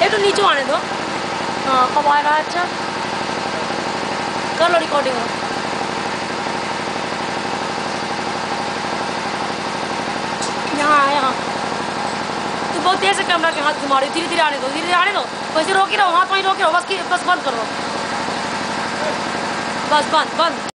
एक तो नीचे आने दो। हाँ अब आ रहा है। अच्छा कर लो रिकॉर्डिंग। यहाँ तू बहुत तेज से कैमरा के हाथ घुमा रही। धीरे धीरे आने दो, धीरे धीरे आने दो। वैसे रोके रहो, हाथ वहीं रोके रहो, बस बंद करो। बस बंद बंद।